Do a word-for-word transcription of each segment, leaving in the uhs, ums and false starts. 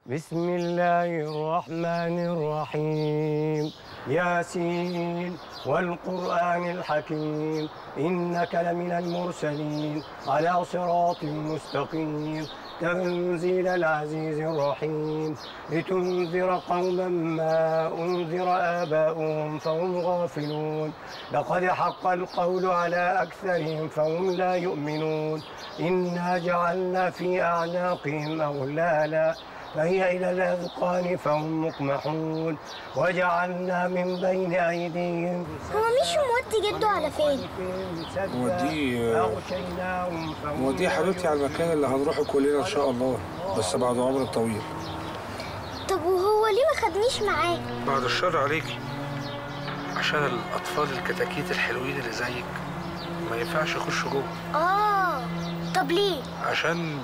بسم الله الرحمن الرحيم. ياسين والقرآن الحكيم إنك لمن المرسلين على صراط مستقيم تنزيل العزيز الرحيم لتنذر قوما ما أنذر آباؤهم فهم غافلون لقد حق القول على أكثرهم فهم لا يؤمنون إنا جعلنا في أعناقهم أغلالا فهي إلى الأذقان فهم مقمحون وجعلنا من بين أيديهم. هو مش مودي جده على فين؟ موديه موديه حبيبتي على المكان اللي هنروحه كلنا إن شاء الله، بس بعد عمر طويل. طب وهو ليه ما خدنيش معاه؟ بعد الشر عليكي، عشان الأطفال الكتاكيت الحلوين اللي زيك ما ينفعش يخشوا جوه. آه طب ليه؟ عشان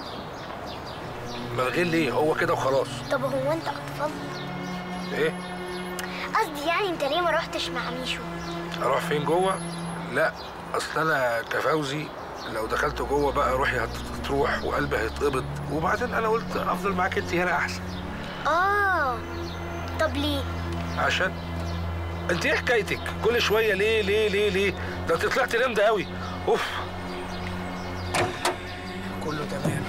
من غير ليه، هو كده وخلاص. طب هو انت اطفال؟ ايه؟ قصدي يعني انت ليه ما رحتش مع ميشو؟ اروح فين جوه؟ لا، اصل انا كفوزي لو دخلت جوه بقى روحي هتروح وقلبي هيتقبض، وبعدين انا قلت افضل معاك انت هنا احسن. اه طب ليه؟ عشان انت ايه حكايتك؟ كل شويه ليه ليه ليه ليه؟ ده انت طلعت لمده قوي. اوف كله تمام.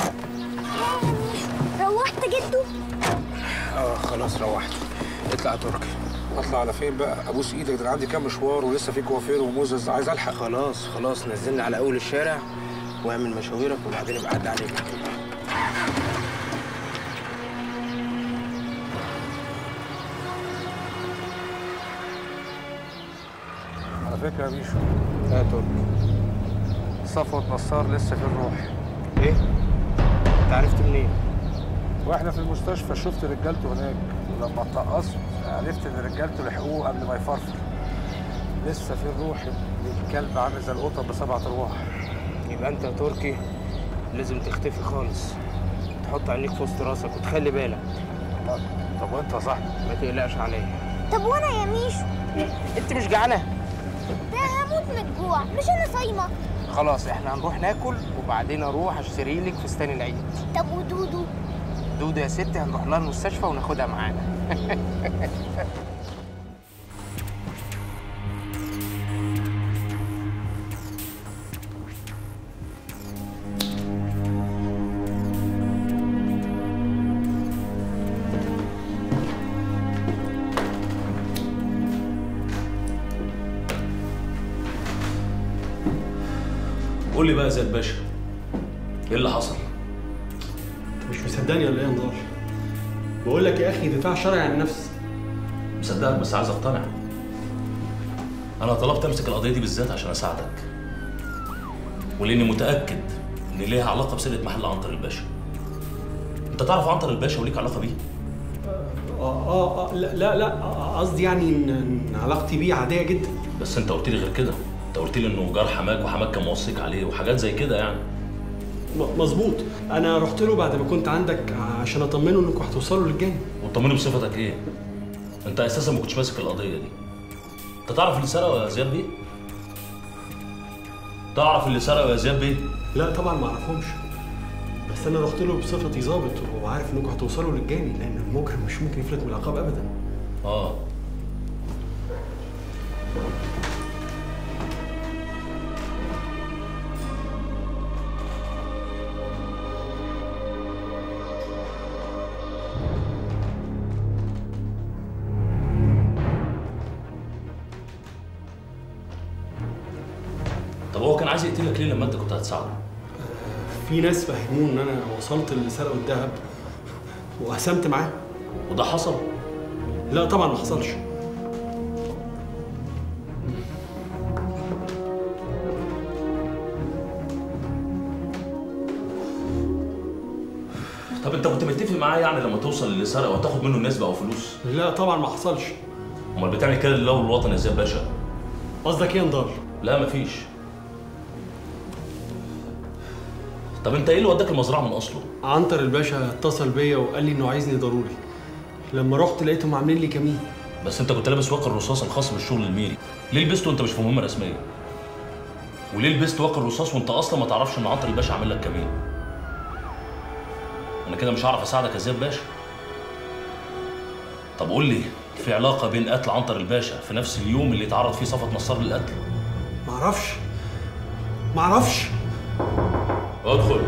روحت جدو؟ اه خلاص روحت. اطلع يا تركي. اطلع على فين بقى؟ ابوس ايدك، ده انا عندي كام مشوار ولسه في كوافير وموزز عايز الحق. خلاص خلاص نزلنا على اول الشارع واعمل مشاويرك وبعدين ابقى عدى عليك. على فكره يا بيشو. يا تركي، صفوة نصار لسه في الروح. ايه؟ انت عرفت منين؟ واحنا في المستشفى شفت رجالته هناك، ولما اتقصت عرفت ان رجالته لحقوه قبل ما يفرفر. لسه في الروح، الكلب عامل زي القطط بسبع ارواح. يبقى انت يا تركي لازم تختفي خالص، تحط عينيك في وسط راسك وتخلي بالك. طب وانت يا صاحبي؟ ما تقلقش عليا. طب وانا يا ميشو؟ انت مش جعانه؟ ده هموت من الجوع، مش انا صايمه. خلاص احنا هنروح ناكل وبعدين اروح اشتري لك فستان العيد. طب ودودو؟ دودو يا ستي هنروح لها المستشفى وناخدها معانا. قول لي بقى يا زياد باشا، ايه اللي حصل؟ انت مش مصدقني ولا ايه يا نضال؟ بقول لك يا اخي دفاع شرعي عن النفس. مصدقك بس عايز اقتنع. انا طلبت امسك القضيه دي بالذات عشان اساعدك، ولاني متاكد ان ليها علاقه بسرقه محل عنتر الباشا. انت تعرف عنتر الباشا وليك علاقه بيه؟ اه اه, آه لا لا لا قصدي يعني ان إن علاقتي بيه عاديه جدا. بس انت قلت لي غير كده، انت قلت لي انه جار حماك وحماك كان موصيك عليه وحاجات زي كده يعني. مظبوط، انا رحت له بعد ما كنت عندك عشان اطمنه انكم هتوصلوا للجاني. وتطمنه بصفتك ايه؟ انت اساسا ما كنتش ماسك القضيه دي. انت تعرف اللي سرقه يا زياد بيه؟ تعرف اللي سرقه يا زياد بيه؟ لا طبعا ما اعرفهمش، بس انا رحت له بصفتي ظابط وعارف انكم هتوصلوا للجاني، لان المجرم مش ممكن يفلت من العقاب ابدا. اه طب هو كان عايز يقتلك ليه لما انت كنت هتساعده؟ في ناس فهموه ان انا وصلت اللي سرقوا الذهب وقسمت معاه. وده حصل؟ لا طبعا ما حصلش. طب انت كنت متفق معاه يعني لما توصل للي سرقه وتاخد منه نسبه او فلوس؟ لا طبعا ما حصلش. امال بتعمل كده لله والوطن يا زياد باشا؟ قصدك ايه يا نضال؟ لا مفيش. طب انت ايه اللي وداك المزرعه من اصله؟ عنتر الباشا اتصل بيا وقال لي انه عايزني ضروري. لما رحت لقيتهم عاملين لي كمين. بس انت كنت لابس واقي الرصاص الخاص بالشغل الميري، ليه لبسته وانت مش في مهمه رسميه؟ وليه لبست واقي الرصاص وانت اصلا ما تعرفش ان عنتر الباشا عامل لك كمين؟ انا كده مش هعرف اساعدك يا زياد باشا. طب قول لي، في علاقه بين قتل عنتر الباشا في نفس اليوم اللي اتعرض فيه صفوت نصار للقتل؟ معرفش معرفش. ادخل.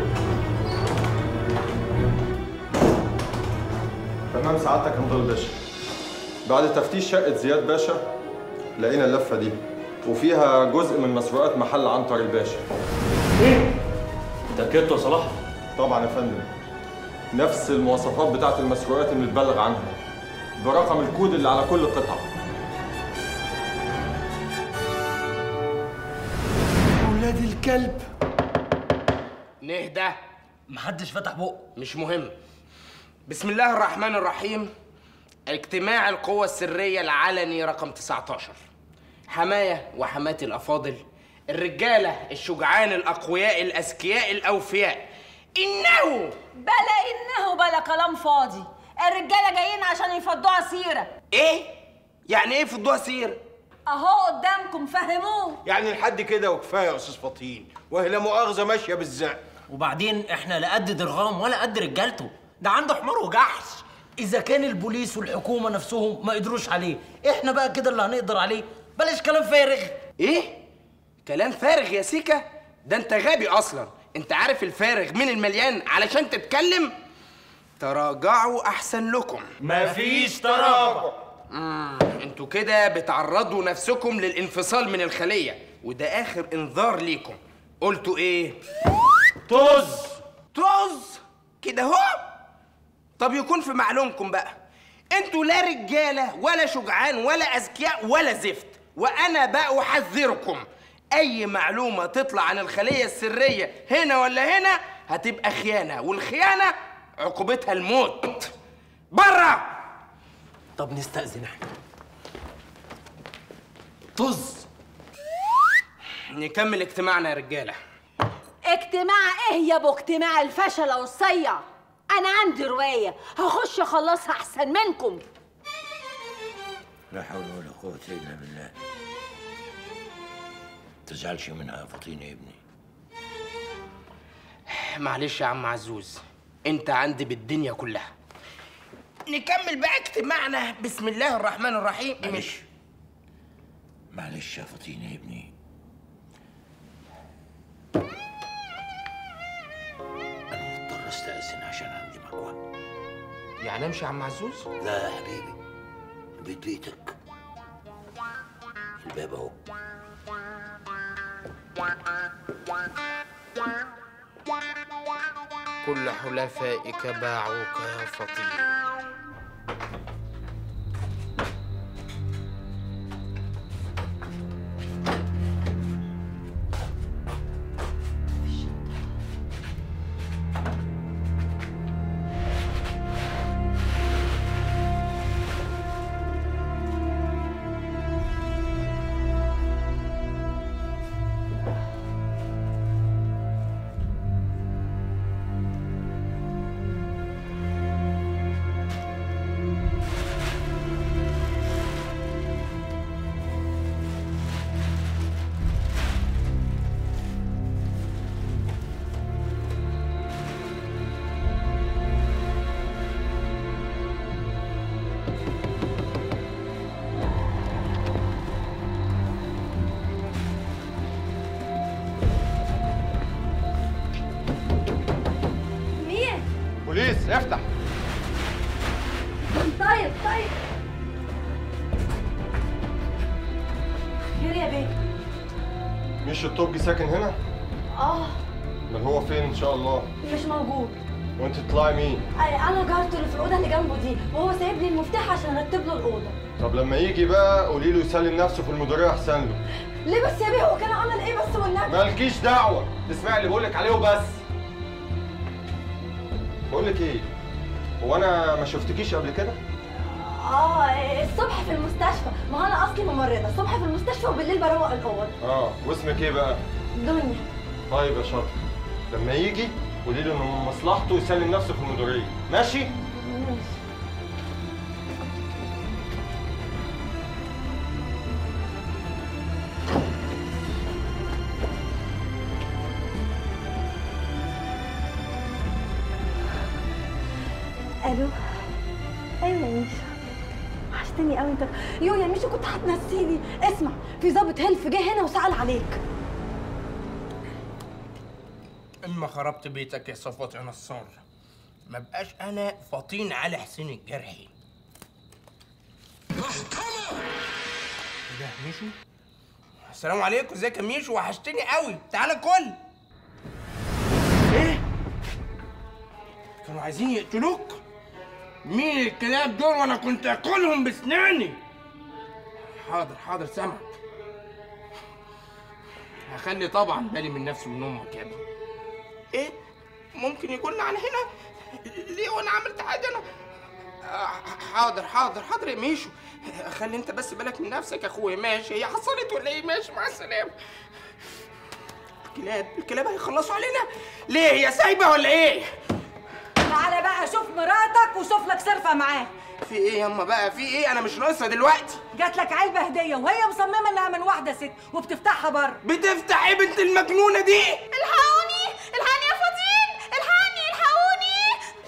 تمام سعادتك يا مضل باشا. بعد تفتيش شقة زياد باشا لقينا اللفة دي وفيها جزء من مسروقات محل عنتر الباشا. ايه؟ اتأكدت يا صلاح؟ طبعا يا فندم. نفس المواصفات بتاعت المسروقات اللي متبلغ عنها برقم الكود اللي على كل قطعة. ولاد الكلب. نهدى. محدش فتح بقه. مش مهم. بسم الله الرحمن الرحيم. اجتماع القوى السرية العلني رقم تسعتاشر. حماية وحماتي الأفاضل، الرجالة الشجعان الأقوياء الأذكياء الأوفياء، إنه بلا إنه بلا كلام فاضي. الرجالة جايين عشان يفضوها سيرة. إيه؟ يعني إيه يفضوها سيرة؟ أهو قدامكم فهموه. يعني لحد كده وكفاية يا أستاذ فطين، وهي لا مؤاخذة ماشية بالزق. وبعدين إحنا لا قد درغام ولا قد رجالته، ده عنده حمار وجحش. إذا كان البوليس والحكومة نفسهم ما قدروش عليه، إحنا بقى كده اللي هنقدر عليه. بلاش كلام فارغ. إيه؟ كلام فارغ يا سيكا؟ ده أنت غبي أصلاً. أنت عارف الفارغ من المليان علشان تتكلم؟ تراجعوا أحسن لكم. مفيش تراجع. امم انتوا كده بتعرضوا نفسكم للانفصال من الخلية، وده آخر إنذار ليكم. قلتوا إيه؟ طز. طز؟ كده هو؟ طب يكون في معلومكم بقى، انتوا لا رجالة ولا شجعان ولا أذكياء ولا زفت، وأنا بقى أحذركم أي معلومة تطلع عن الخلية السرية هنا ولا هنا هتبقى خيانة، والخيانة عقوبتها الموت. برا. طب نستأذن احنا. طز. نكمل اجتماعنا يا رجالة. اجتماع ايه يا ابو اجتماع الفشل والصيع؟ انا عندي رواية هخش اخلصها احسن منكم. لا حول ولا قوة الا بالله. تزعلش منها يا فطين يا ابني. معلش يا عم عزوز، انت عندي بالدنيا كلها. نكمل بقى اجتماعنا. بسم الله الرحمن الرحيم. معلش معلش يا فطين يا ابني، انا مضطر استأذن عشان عندي مكوى. يعني امشي يا عم عزوز؟ لا يا حبيبي، بيت بيتك، الباب اهو. كل حلفائك باعوك يا فطين. بوليس افتح. طيب طيب. خير يا بيه؟ مش الطبي ساكن هنا؟ اه. امال هو فين ان شاء الله؟ مش موجود. وانت تطلعي مين؟ انا جارته اللي في الاوضه اللي جنبه دي، وهو سايب لي المفتاح عشان ارتب له الاوضه. طب لما يجي بقى قولي له يسلم نفسه في المديريه احسن له. ليه بس يا بيه؟ هو كان عمل ايه بس والنبي؟ مالكيش دعوه، تسمعي اللي بقولك عليه وبس. بقولك ايه؟ هو انا ما شفتكيش قبل كده؟ اه الصبح في المستشفى، ما هو انا اصلي ممرضه، الصبح في المستشفى وبالليل بروق الاوض. اه واسمك ايه بقى؟ دنيا. طيب يا شاطر، لما يجي قولي له انه من مصلحته يسلم نفسه في المديريه، ماشي؟ ماشي. ايوه يا ميشو، وحشتني قوي انت. يو يا ميشو كنت هتنسيني. اسمع، في ضابط هلف جه هنا وسأل عليك. اما خربت بيتك يا صفوت يا نصار، ما بقاش انا فطين على حسين الجرحي. ده ميشو؟ السلام عليكم، ازيك يا ميشو؟ وحشتني قوي، تعالى كل. ايه؟ كانوا عايزين يقتلوك؟ مين الكلاب دول وانا كنت اكلهم بسناني؟ حاضر حاضر سامعك. هخلي طبعا بالي من نفسي ومن امك يا ابني. ايه؟ ممكن يكون على هنا؟ ليه وانا عملت حاجه انا؟ آه حاضر حاضر حاضر يا ميشو، خلي انت بس بالك من نفسك يا اخويا. ماشي، هي حصلت ولا ايه؟ ماشي، مع السلامه. الكلاب الكلاب هيخلصوا علينا ليه؟ هي سايبه ولا ايه؟ تعالى بقى شوف مراتك وشوف لك صرفه معاه. في ايه ياما بقى؟ في ايه؟ انا مش ناقصه دلوقتي. جات لك علبه هديه وهي مصممه انها من واحده ست وبتفتحها بره. بتفتح ايه بنت المجنونه دي؟ الحقوني الحقني يا فطين، الحقني الحقوني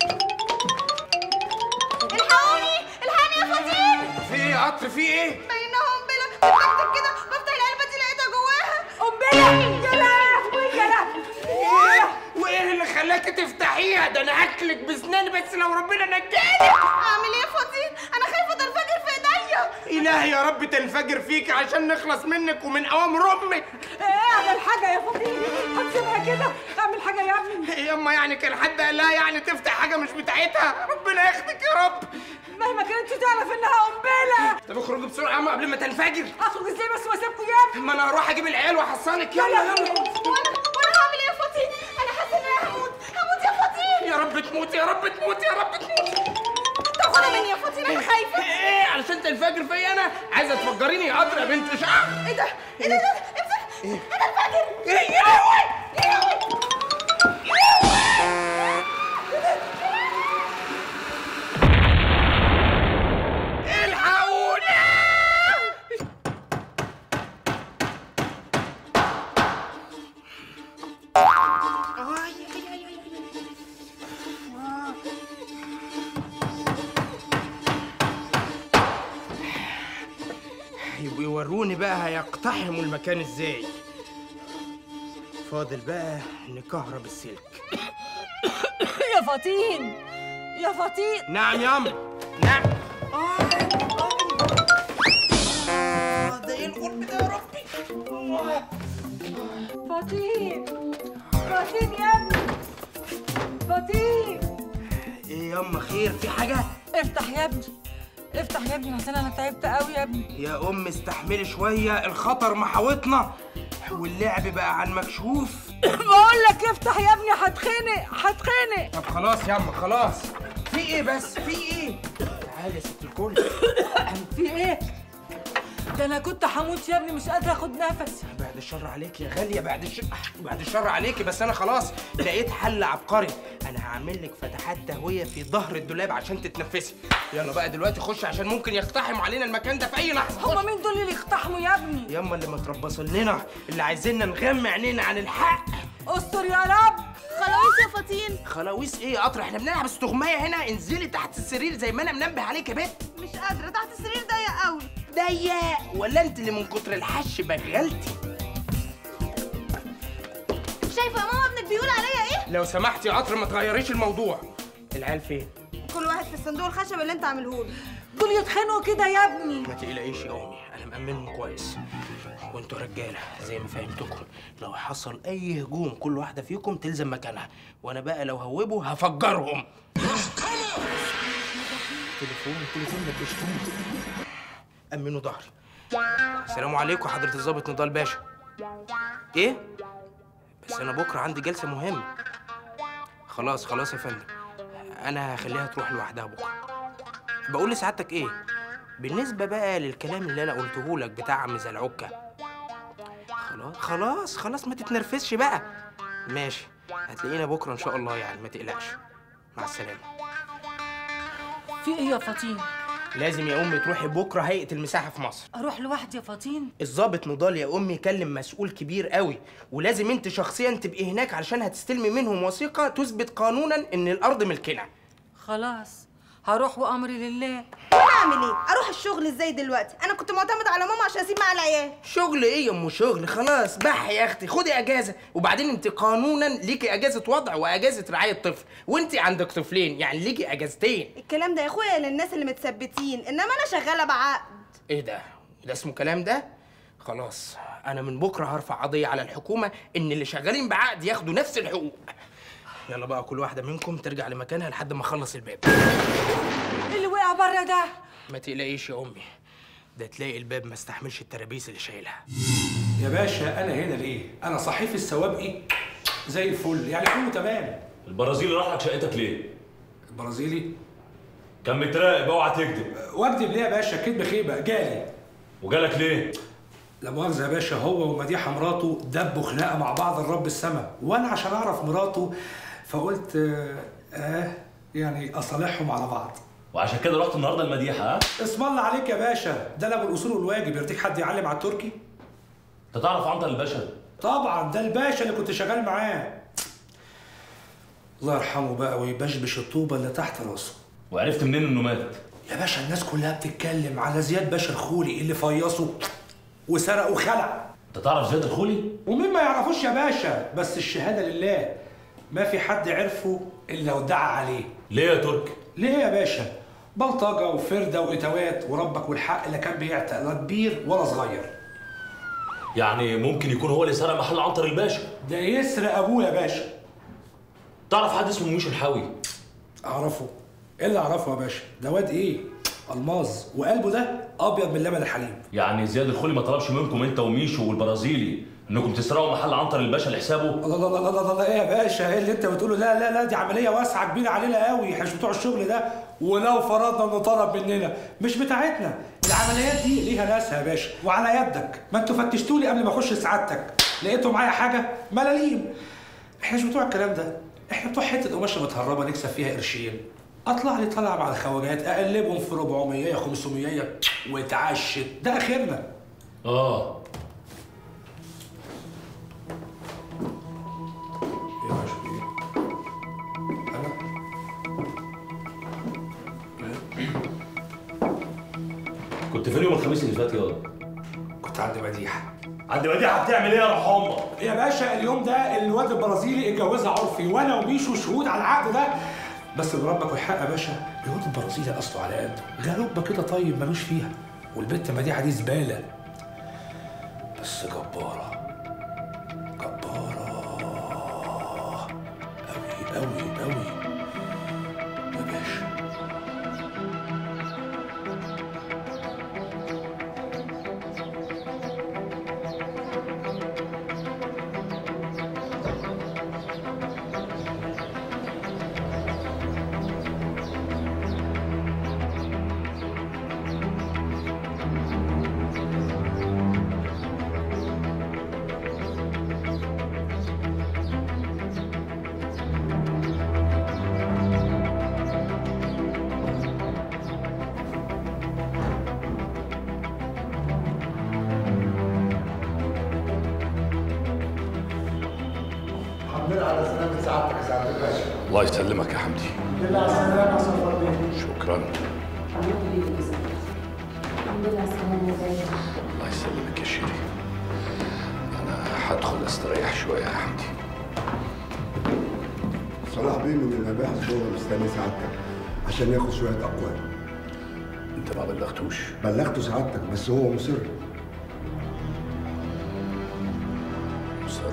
الحقوني الحقني يا فطين. في ايه يا قطر؟ في ايه؟ بينها قنبله بتكتب كده، بفتح العلبه دي لقيتها جواها قنبله. يا لهوي يا لهوي. ايه؟ وايه اللي خلاكي تفتحيها؟ ده انا هاكلك بسناني بس لو ربنا نجاني. اعمل ايه يا فطين؟ انا خايفه تنفجر في ايديا. إلهي يا رب تنفجر فيك عشان نخلص منك ومن أوامر أمك. إيه اعمل حاجة يا فطين، هتسيبها كده؟ اعمل حاجة يا ابني. ياما يعني كان حد قال لها يعني تفتح حاجة مش بتاعتها؟ ربنا ياخدك يا رب. مهما كانتش تعرف إنها قنبلة. طب اخرجي بسرعة ياما قبل ما تنفجر. أخرج إزاي بس وأسيبكوا يا ابني؟ ما أنا هروح أجيب العيال وأحصلك. يلا يلا. وأنا وأنا هعمل إيه يا فطين؟ أنا حاسة إن أنا هموت، هموت يا فطين. يا رب تموت يا رب تموت يا رب تموت. تاخدها مني يا فطين، أنا خايفة. إيه علشان تنفجر فيا أنا؟ عايزة تفجريني يا قطر يا بنت شعر. إيه ده؟ إيه ده؟ امسك. أنا انفجر. إيه يا لهوي؟ يا لهوي. يبقوا يوروني بقى هيقتحموا المكان ازاي. فاضل بقى نكهرب السلك. يا فطين يا فطين. نعم ياما نعم. اه ده ايه القرب ده يا ربي؟ فطين فطين يا ابني فطين. ايه ياما خير؟ في حاجة؟ افتح يا ابني افتح يا ابني عشان انا تعبت قوي يا ابني. يا ام استحملي شويه، الخطر محاوطنا واللعب بقى على المكشوف. بقول لك افتح يا ابني، هتخنق هتخنق. طب خلاص ياما خلاص. في ايه بس؟ في ايه؟ تعالي يا ست الكل. في ايه؟ ده انا كنت هموت يا ابني، مش قادره اخد نفسي. بعد الشر عليك يا غاليه، بعد الشر بعد الشر عليكي، بس انا خلاص لقيت حل عبقري. انا هعمل لك فتحات تهويه في ظهر الدولاب عشان تتنفسي. يلا بقى دلوقتي خش عشان ممكن يقتحموا علينا المكان ده في اي لحظه. هما مين دول اللي يقتحموا يا ابني؟ ياما اللي متربصين لنا، اللي عايزيننا نغمى عينينا عن الحق. استر يا رب. خلاويص يا فطين. خلاويص ايه يا قطر؟ احنا بنلعب استغمايه هنا. انزلي تحت السرير زي ما انا منبه عليك يا بنت. مش قادره، تحت السرير ضيق قوي. ضيق ولا انت اللي من كتر الحش بغلتي؟ شايفه يا ماما ابنك بيقول عليا ايه؟ لو سمحتي يا قطر ما تغيريش الموضوع. العيال فين؟ كل واحد في الصندوق الخشب اللي انت عاملهولي. دول يتخانقوا كده يا ابني. ما تقلقيش يا امي، انا مأمنهم كويس. وانتوا رجاله زي ما فهمتكم، لو حصل اي هجوم كل واحده فيكم تلزم مكانها، وانا بقى لو هوبوا هفجرهم. تليفون التليفون ده بيشتمني. امنوا ظهري. السلام عليكم حضره الضابط نضال باشا. ايه؟ بس انا بكره عندي جلسه مهمه. خلاص خلاص يا فندم، انا هخليها تروح لوحدها بكره. بقول لسعادتك ايه؟ بالنسبه بقى للكلام اللي انا قلته لك بتاع عم زلعوكه، خلاص خلاص خلاص ما تتنرفزش بقى. ماشي، هتلاقينا بكره ان شاء الله، يعني ما تقلقش. مع السلامه. في ايه يا فطين؟ لازم يا امي تروحي بكره هيئه المساحه في مصر. اروح لوحدي يا فطين؟ الضابط نضال يا امي كلم مسؤول كبير قوي، ولازم انت شخصيا تبقي هناك علشان هتستلمي منهم وثيقه تثبت قانونا ان الارض ملكنا. خلاص هروح وامري لله. هعمل ايه؟ اروح الشغل ازاي دلوقتي؟ انا كنت معتمد على ماما عشان اسيب معاها العيال. شغل ايه يا ام شغل؟ خلاص بح يا اختي، خدي اجازه. وبعدين انت قانونا ليكي اجازه وضع واجازه رعايه طفل، وانت عندك طفلين يعني ليكي اجازتين. الكلام ده يا اخويا للناس اللي متثبتين، انما انا شغاله بعقد. ايه ده؟ ده اسمه كلام ده؟ خلاص انا من بكره هرفع قضيه على الحكومه ان اللي شغالين بعقد ياخدوا نفس الحقوق. يلا بقى كل واحده منكم ترجع لمكانها لحد ما اخلص الباب. اللي وقع بره ده؟ ما تقلقيش يا امي، ده تلاقي الباب ما استحملش الترابيز اللي شايلها. يا باشا انا هنا ليه؟ انا صحيفه السوابقي زي الفل، يعني كله تمام. البرازيلي راح لك شقتك ليه؟ البرازيلي كان متراقب، اوعى تكذب. واكذب ليه يا باشا؟ كذب خيبه. جالي. وجالك ليه؟ لا مؤاخذه يا باشا، هو ومديحه مراته دبوا خناقه مع بعض الرب السما، وانا عشان اعرف مراته فقلت اه, آه يعني اصالحهم على بعض. وعشان كده رحت النهارده المديحه؟ ها؟ اسم الله عليك يا باشا، ده لا بالاصول والواجب. يرضيك حد يعلم على التركي؟ انت تعرف عنتر الباشا؟ طبعا، ده الباشا اللي كنت شغال معاه. الله يرحمه بقى ويبشبش الطوبه اللي تحت راسه. وعرفت منين انه مات؟ يا باشا الناس كلها بتتكلم على زياد باشا الخولي اللي فيصه وسرق وخلع. انت تعرف زياد الخولي؟ ومين ما يعرفوش يا باشا، بس الشهاده لله ما في حد عرفه الا ودعا عليه. ليه يا ترك؟ ليه يا باشا؟ بلطجه وفرده واتوات وربك والحق لا كان بيعتق لا كبير ولا صغير. يعني ممكن يكون هو اللي سرق محل عنتر الباشا؟ ده يسرق ابوه يا باشا. تعرف حد اسمه ميشو الحاوي؟ اعرفه. ايه اللي اعرفه يا باشا؟ ده واد ايه؟ الماظ، وقلبه ده ابيض من لبن الحليب. يعني زياد الخولي ما طلبش منكم انت وميشو والبرازيلي انكم تسرقوا محل عنتر الباشا لحسابه؟ الله الله الله الله الله، ايه يا باشا؟ ايه اللي انت بتقوله؟ لا لا لا، دي عمليه واسعه كبيره علينا قوي، احنا مش بتوع الشغل ده. ولو فرضنا انه طلب مننا مش بتاعتنا. العمليات دي ليها ناسها يا باشا، وعلى يدك. ما انتوا فتشتوا لي قبل ما اخش سعادتك، لقيتوا معايا حاجه؟ ملاليم. احنا مش بتوع الكلام ده، احنا بتوع حته قماشه متهربه نكسب فيها قرشين. اطلع لي طلع مع الخواجات اقلبهم في أربعمية خمسمية واتعشت، ده اخرنا. اه يا باشا ايه؟ انا كنت فين يوم الخميس اللي فات ياض؟ كنت عند مديحه. عند مديحه بتعمل ايه يا روح امك؟ يا باشا اليوم ده الواد البرازيلي اتجوزها عرفي، وانا وميشو شهود على العقد ده. بس بربك والحق يا باشا، الواد البرازيلي اصله على قده، غلوبه كده طيب ملوش فيها، والبت مديحه دي زباله بس جباره جباره قوي قوي قوي يا باشا. على سلامة سعادتك يا سعادة الباشا. الله يسلمك يا حمدي. الحمد لله على السلامة يا صفوان بيه. شكرا. الحمد لله على السلامة يا زين. الله يسلمك يا شيري. أنا هدخل أستريح شوية يا حمدي. صلاح بيه من المباحث جوه مستني سعادتك عشان ياخد شوية أقوال. أنت ما بلغتوش؟ بلغته سعادتك بس هو مصر. مصر.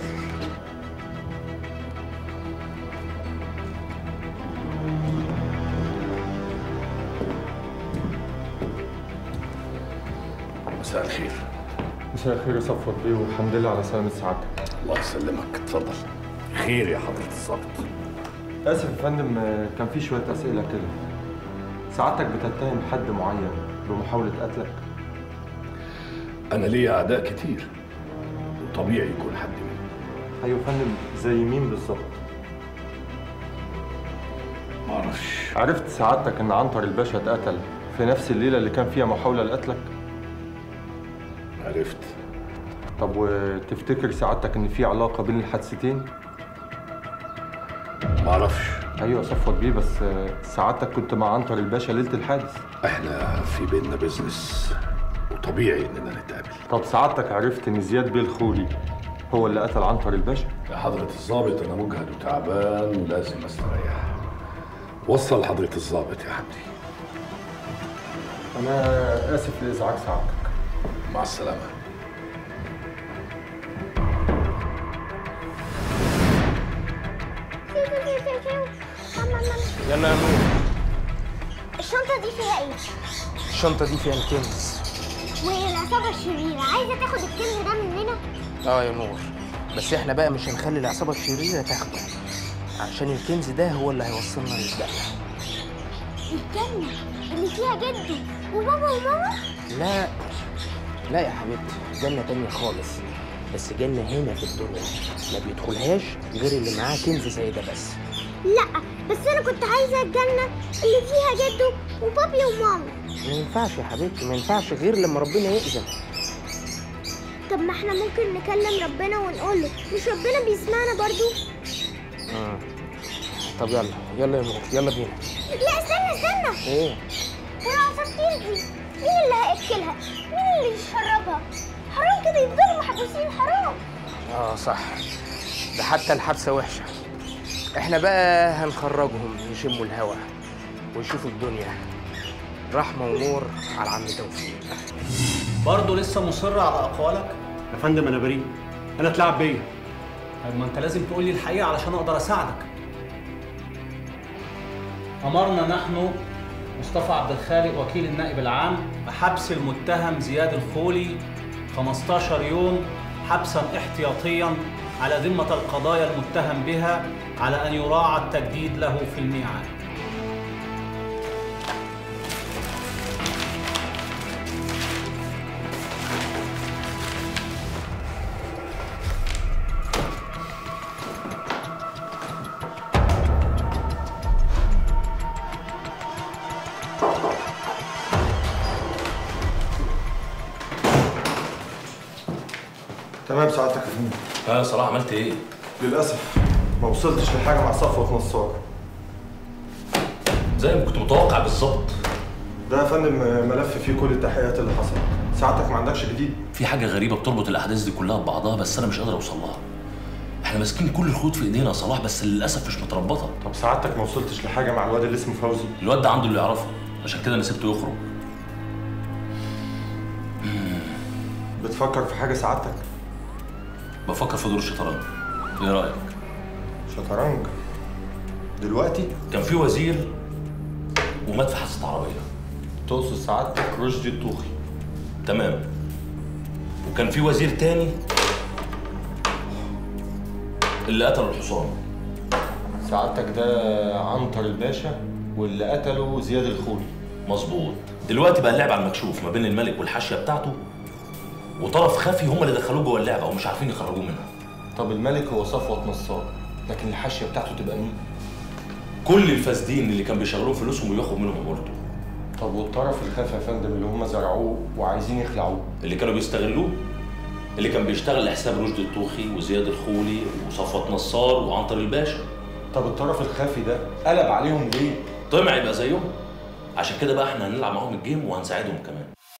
مساء الخير. مساء الخير يا صفوت بيه، والحمد لله على سلامة سعادتك. الله يسلمك، اتفضل. خير يا حضرة الضابط. آسف يا فندم، كان في شوية أسئلة كده. سعادتك بتتهم حد معين بمحاولة قتلك؟ أنا ليا أعداء كتير، وطبيعي يكون حد منهم. أيوة يا فندم، زي مين بالظبط؟ معرفش. عرفت سعادتك إن عنتر الباشا اتقتل في نفس الليلة اللي كان فيها محاولة لقتلك؟ عرفت. طب وتفتكر سعادتك إن في علاقة بين الحادثتين؟ معرفش. ايوه صفوت بيه، بس سعادتك كنت مع عنتر الباشا ليله الحادث. احنا في بيننا بيزنس وطبيعي اننا نتقابل. طب سعادتك عرفت ان زياد بيه الخولي هو اللي قتل عنتر الباشا؟ يا حضرة الضابط انا مجهد وتعبان ولازم استريح. وصل حضرة الضابط يا حمدي. انا اسف لازعاج سعادتك. مع السلامة. يلا يا نور. الشنطة دي فيها ايه؟ الشنطة دي فيها الكنز. وهي العصابة الشريرة عايزة تاخد الكنز ده مننا؟ اه يا نور، بس احنا بقى مش هنخلي العصابة الشريرة تاخده، عشان الكنز ده هو اللي هيوصلنا للجنة. الجنة اللي فيها جده وبابا وماما؟ لا لا يا حبيبتي، جنة تانية خالص، بس جنة هنا في الدنيا ما بيدخلهاش غير اللي معاه كنز زي ده بس. لا بس انا كنت عايزة الجنة اللي فيها جده وبابي وماما. ما ينفعش يا حبيبتي، ما ينفعش غير لما ربنا يأذن. طب ما احنا ممكن نكلم ربنا ونقول له، مش ربنا بيسمعنا برضو؟ امم طب يلا يلا يا نور، يلا بينا. لا استنى استنى. ايه؟ والعصافير دي مين اللي هياكلها؟ مين اللي يشربها؟ حرام كده يفضلوا محبوسين، حرام. اه صح، ده حتى الحبسة وحشة. احنا بقى هنخرجهم يشموا الهوا ويشوفوا الدنيا. رحمة ونور على عم توفيق. برضه لسه مصر على اقوالك؟ يا فندم انا بريء، انا اتلعب بيا. طب ما انت لازم تقول لي الحقيقه علشان اقدر اساعدك. امرنا نحن مصطفى عبد الخالق وكيل النائب العام بحبس المتهم زياد الخولي خمستاشر يوم حبسا احتياطيا على ذمه القضايا المتهم بها، على ان يراعى التجديد له في الميعاد. تمام سعادتك يا فندم. ها يا صلاح عملت ايه؟ للاسف ما وصلتش لحاجه مع صفوت نصار. زي ما كنت متوقع بالظبط. ده يا فندم ملف فيه كل التحقيقات اللي حصلت. سعادتك ما عندكش جديد؟ في حاجه غريبه بتربط الاحداث دي كلها ببعضها، بس انا مش قادر اوصل لها. احنا ماسكين كل الخيوط في ايدينا يا صلاح، بس للاسف مش متربطه. طب سعادتك ما وصلتش لحاجه مع الواد اللي اسمه فوزي؟ الواد ده عنده اللي يعرفه، عشان كده انا سبته يخرج. بتفكر في حاجه سعادتك؟ بفكر في دور الشطرنج. ايه رايك؟ شطرنج؟ دلوقتي؟ كان في وزير ومات في حادثه عربيه. تقصد سعادتك رشدي الطوخي؟ تمام. وكان في وزير تاني اللي قتل الحصان. سعادتك ده عنتر الباشا واللي قتله زياد الخولي. مظبوط. دلوقتي بقى اللعب على المكشوف ما بين الملك والحاشيه بتاعته، وطرف خفي هم اللي دخلوه جوه اللعبه ومش عارفين يخرجوه منها. طب الملك هو صفوت نصار، لكن الحاشيه بتاعته تبقى مين؟ كل الفاسدين اللي كان بيشغلون فلوسهم وياخد منهم برضه. طب والطرف الخفي يا فندم اللي هم زرعوه وعايزين يخلعوه؟ اللي كانوا بيستغلوه، اللي كان بيشتغل لحساب رشدي الطوخي وزياد الخولي وصفوت نصار وعنتر الباشا. طب الطرف الخفي ده قلب عليهم ليه؟ طمع يبقى زيهم. عشان كده بقى احنا هنلعب معاهم الجيم وهنساعدهم كمان.